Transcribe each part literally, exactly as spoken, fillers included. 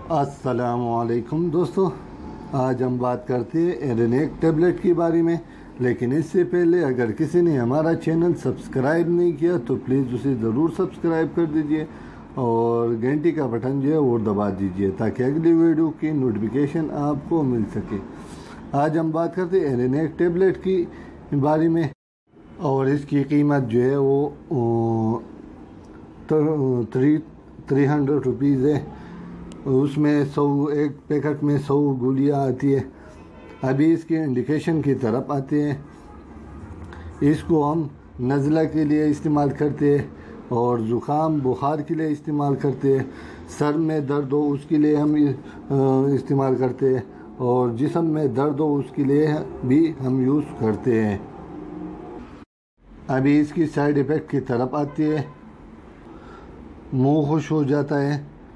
अस्सलामुअलैकुम दोस्तों, आज हम बात करते हैं एरेनेक टेबलेट के बारे में। लेकिन इससे पहले अगर किसी ने हमारा चैनल सब्सक्राइब नहीं किया तो प्लीज़ उसे ज़रूर सब्सक्राइब कर दीजिए और घंटी का बटन जो है वो दबा दीजिए ताकि अगली वीडियो की नोटिफिकेशन आपको मिल सके। आज हम बात करते हैं एरेनेक टेबलेट की बारे में और इसकी कीमत जो है वो थ्री थ्री हंड्रेड रुपीज़ है। उसमें सौ एक पैकेट में सौ गोलियाँ आती है। अभी इसके इंडिकेशन की तरफ आते हैं। इसको हम नज़ला के लिए इस्तेमाल करते हैं और ज़ुकाम बुखार के लिए इस्तेमाल करते हैं। सर में दर्द हो उसके लिए हम इस्तेमाल करते हैं और जिस्म में दर्द हो उसके लिए भी हम यूज़ करते हैं। अभी इसकी साइड इफ़ेक्ट की तरफ आती है। मुँह खुश हो जाता है,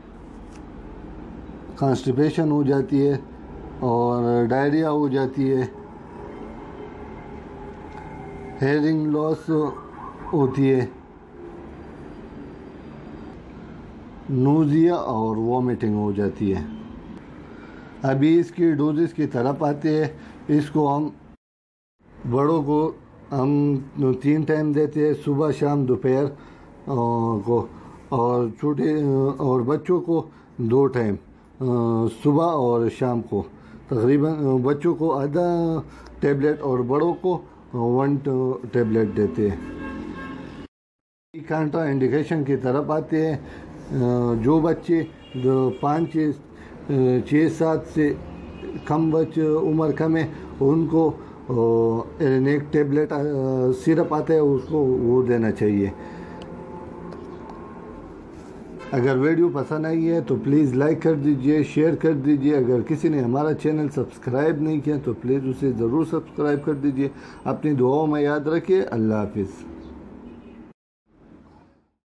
कॉन्स्टिपेशन हो जाती है और डायरिया हो जाती है, हेयरिंग लॉस होती है, नोज़िया और वॉमिटिंग हो जाती है। अभी इसकी डोजेस की तरफ आते हैं। इसको हम बड़ों को हम तीन टाइम देते हैं, सुबह शाम दोपहर को, और छोटे और बच्चों को दो टाइम, सुबह और शाम को। तकरीबन बच्चों को आधा टेबलेट और बड़ों को वन टेबलेट देते हैं। कंट्रा इंडिकेशन की तरफ आते हैं। जो बच्चे जो पाँच छः सात से कम बच्चे उम्र कम है उनको एरेनेक टेबलेट सिरप आता है, उसको वो देना चाहिए। अगर वीडियो पसंद आई है तो प्लीज़ लाइक कर दीजिए, शेयर कर दीजिए। अगर किसी ने हमारा चैनल सब्सक्राइब नहीं किया तो प्लीज़ उसे ज़रूर सब्सक्राइब कर दीजिए। अपनी दुआओं में याद रखिए। अल्लाह हाफिज़।